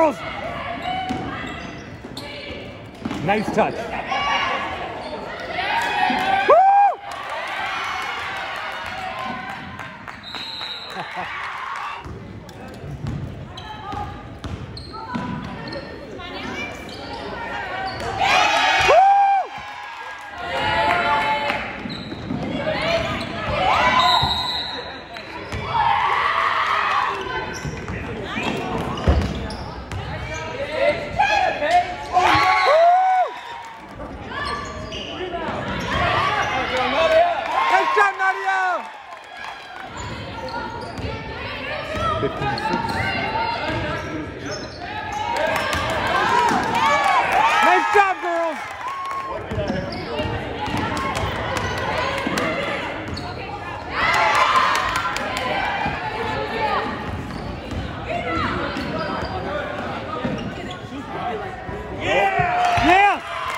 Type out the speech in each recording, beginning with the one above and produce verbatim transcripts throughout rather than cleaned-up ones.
girls! Nice touch. Woo! fifteen six. Nice job, girls! Yeah! Yeah!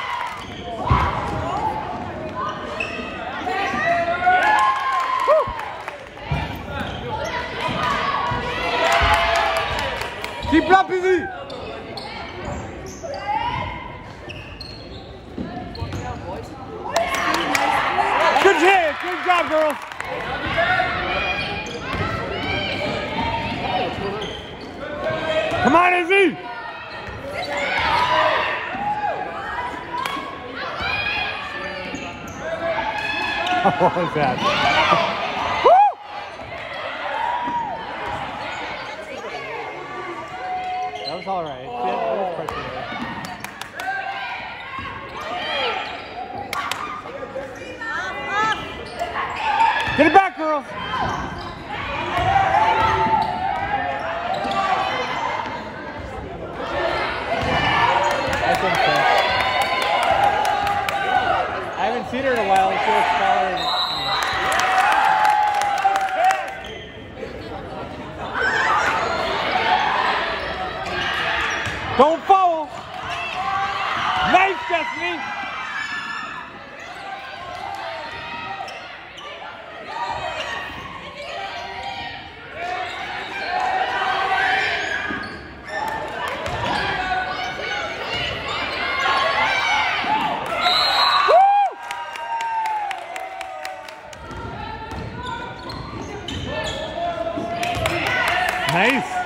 Keep up, easy. Good hit. Good job, girls. Come on, Izzy. What was that? That was all right. Yeah, there was pressure there. Get it back, girls! I think so. I haven't seen her in a while. She looks smaller. Don't foul! Nice, Destiny! Woo! Nice!